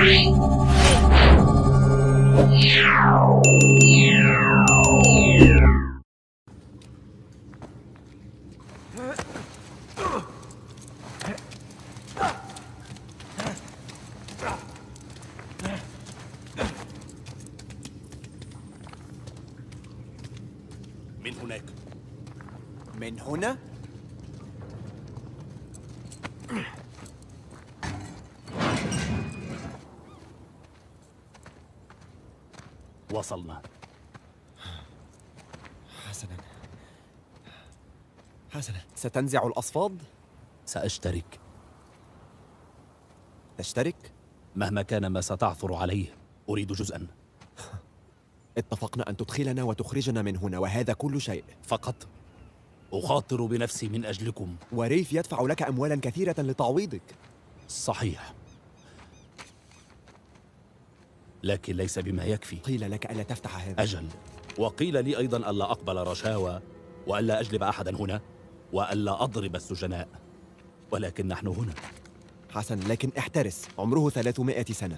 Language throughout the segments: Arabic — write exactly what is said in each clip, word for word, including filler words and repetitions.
من هناك. من هنا؟ وصلنا. حسناً حسناً، ستنزع الأصفاد؟ سأشترك. تشترك؟ مهما كان ما ستعثر عليه أريد جزءاً. اتفقنا أن تدخلنا وتخرجنا من هنا وهذا كل شيء. فقط أخاطر بنفسي من أجلكم. وريف يدفع لك أموالاً كثيرة لتعويضك. صحيح، لكن ليس بما يكفي. قيل لك ألا تفتح هذا. أجل، وقيل لي أيضاً ألا أقبل رشاوى، وألا أجلب أحداً هنا، وألا أضرب السجناء. ولكن نحن هنا. حسن، لكن احترس، عمره ثلاثمائة سنة.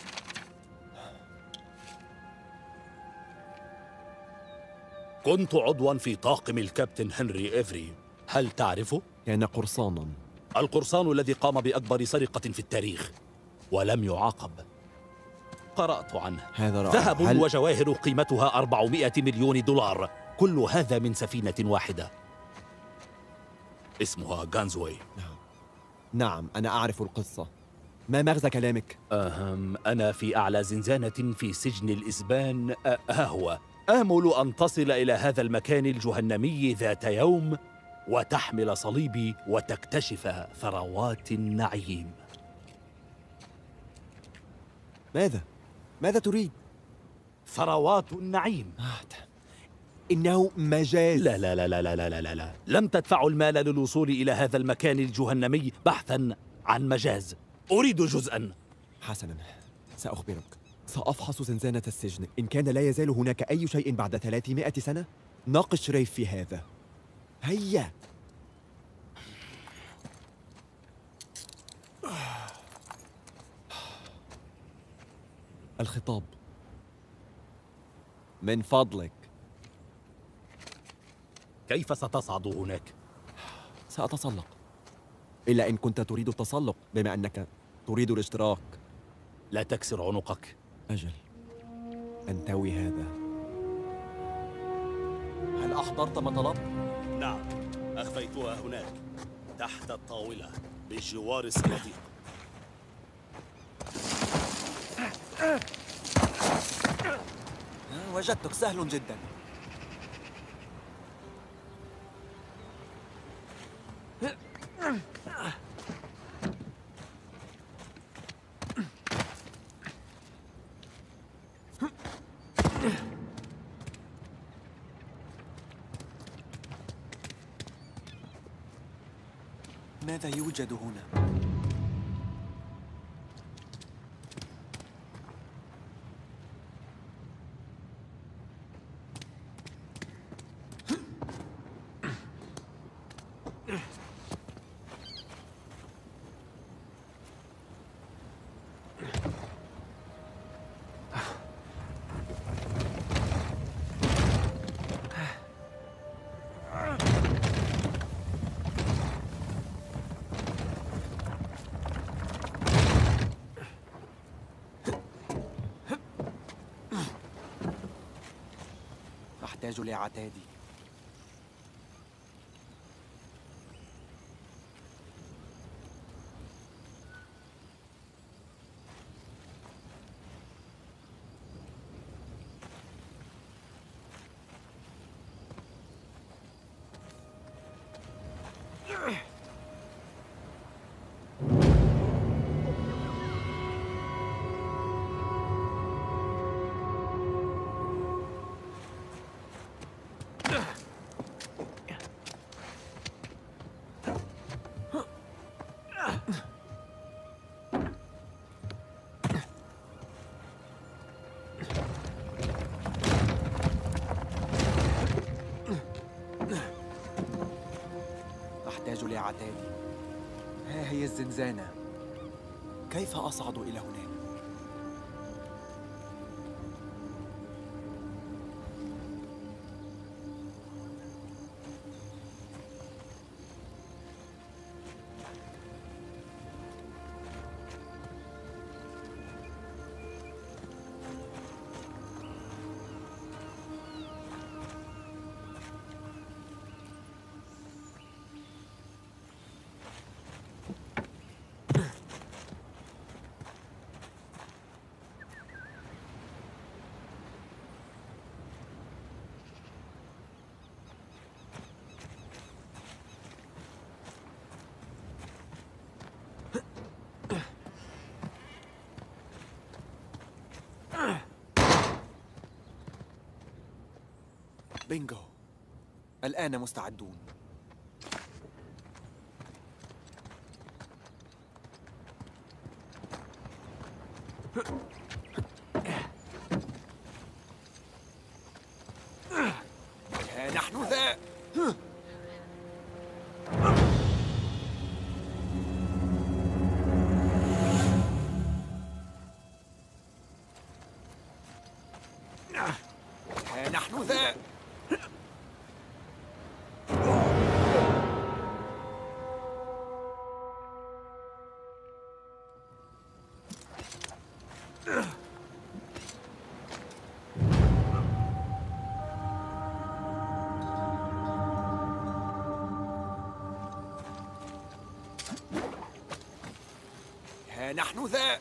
كنت عضواً في طاقم الكابتن هنري إيفري، هل تعرفه؟ كان قرصاناً. القرصان الذي قام بأكبر سرقة في التاريخ ولم يعاقب. قرأت عنه. هذا رائع. ذهب هل... وجواهر قيمتها أربعمائة مليون دولار، كل هذا من سفينة واحدة اسمها غانزوي. نعم نعم، أنا أعرف القصة. ما مغزى كلامك؟ أهم أنا في أعلى زنزانة في سجن الإسبان. أه ها هو. آمل أن تصل إلى هذا المكان الجهنمي ذات يوم وتحمل صليبي وتكتشف ثروات النعيم. ماذا؟ ماذا تريد؟ ثروات النعيم. إنه مجاز. لا لا لا لا لا لا لا لا. لم تدفعوا المال للوصول إلى هذا المكان الجهنمي بحثاً عن مجاز. أريد جزءاً. حسناً، سأخبرك. سأفحص زنزانة السجن. إن كان لا يزال هناك أي شيء بعد ثلاثمائة سنة ناقش ريف في هذا. هيا. الخطاب من فضلك. كيف ستصعد هناك؟ سأتسلق، إلا إن كنت تريد التسلق بما أنك تريد الاشتراك. لا تكسر عنقك. أجل، أنتوي هذا. هل أحضرت ما طلبت؟ نعم، أخفيتها هناك تحت الطاولة بجوار الصناديق. وجدتك، سهل جدا. ماذا يوجد هنا؟ أحتاج لعتادي. أحتاج لعتادي. ها هي الزنزانة. كيف أصعد إلى هناك؟ بينجو. الآن مستعدون. ها نحن ذا. ها نحن ذا. ها نحن ذا.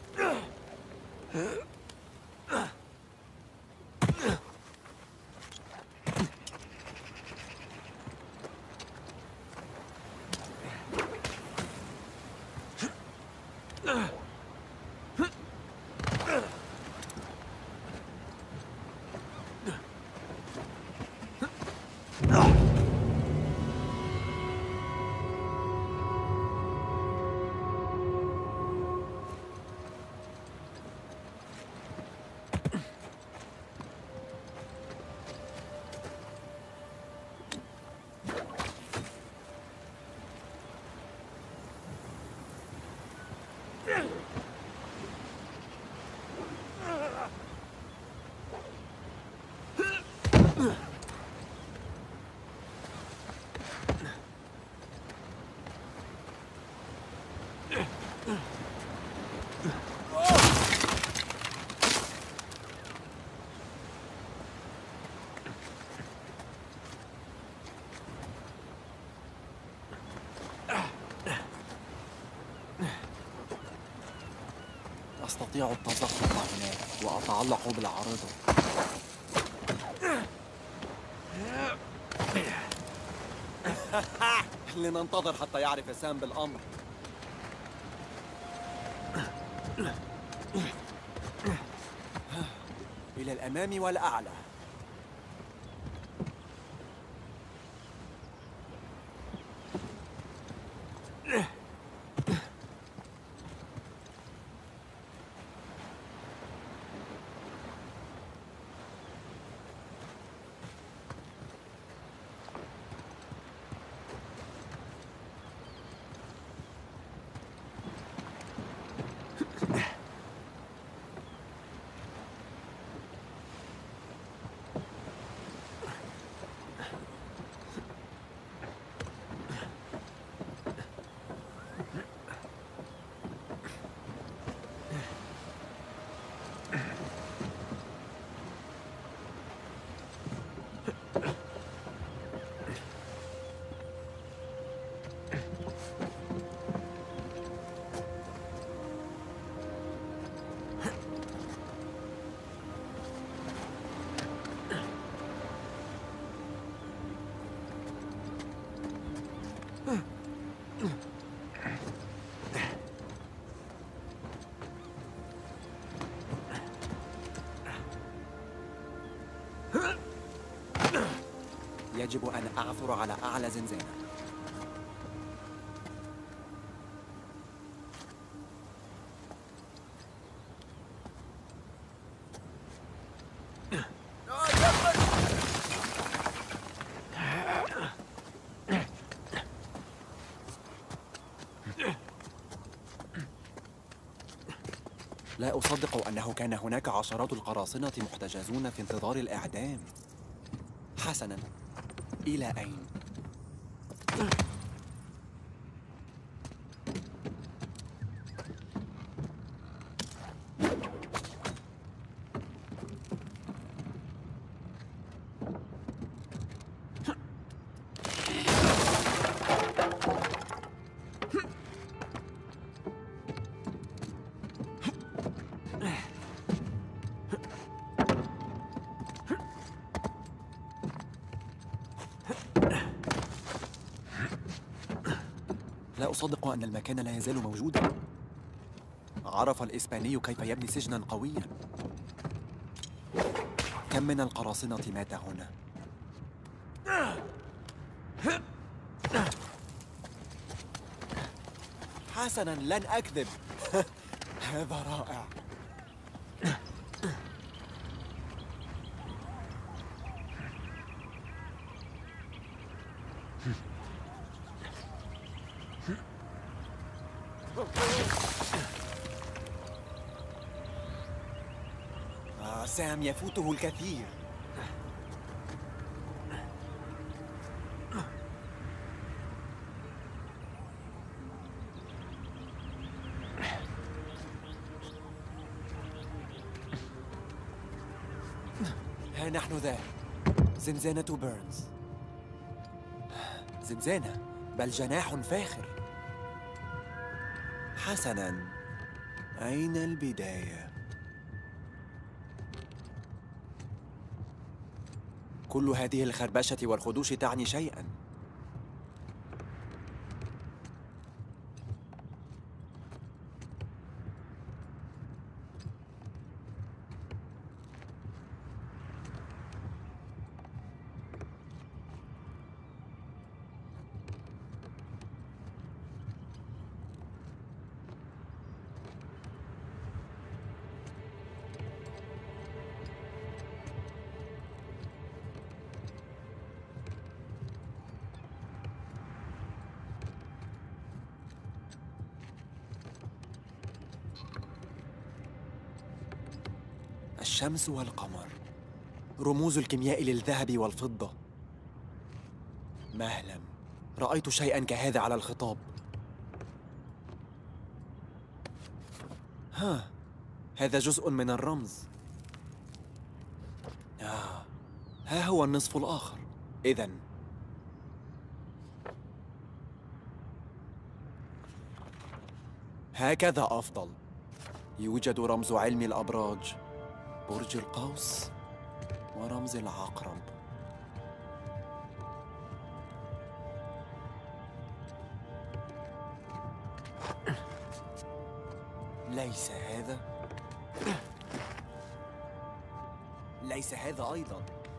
أستطيع التزحلق هناك وأتعلق بالعارضة. لننتظر حتى يعرف سام بالأمر. إلى الأمام والأعلى. يجب أن أعثر على أعلى زنزانة. لا أصدق أنه كان هناك عشرات القراصنة محتجزون في انتظار الإعدام. حسناً، إلى أين؟ لا أصدق أن المكان لا يزال موجوداً. عرف الإسباني كيف يبني سجناً قوياً. كم من القراصنة مات هنا؟ حسناً، لن أكذب. هذا رائع. آه سام يفوته الكثير. ها نحن ذا، زنزانة بيرنز. زنزانة، بل جناح فاخر. حسناً، أين البداية؟ كل هذه الخربشة والخدوش تعني شيئاً. الشمس والقمر، رموز الكيمياء للذهب والفضة. مهلا، رأيت شيئا كهذا على الخطاب. ها، هذا جزء من الرمز. آه، ها هو النصف الآخر. إذن هكذا أفضل. يوجد رمز علم الأبراج، برج القوس ورمز العقرب. ليس هذا، ليس هذا أيضا.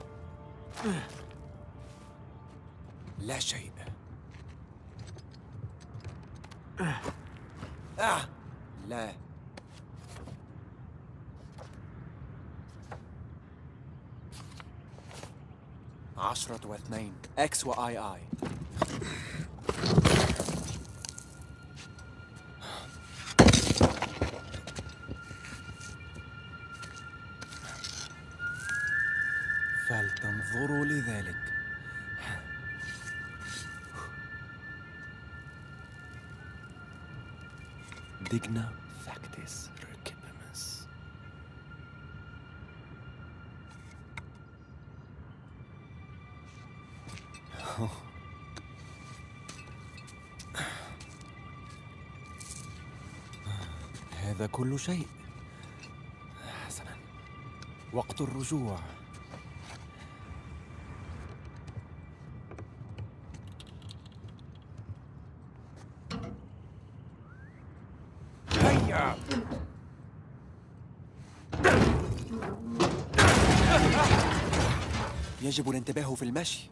لا شيء. آه لا. عشرة واثنين، إكس وآي آي. فلتنظروا لذلك. ديجنا فاكتس ريكيبيمس. هذا كل شيء. حسناً، وقت الرجوع. هيا. يجب الانتباه في المشي.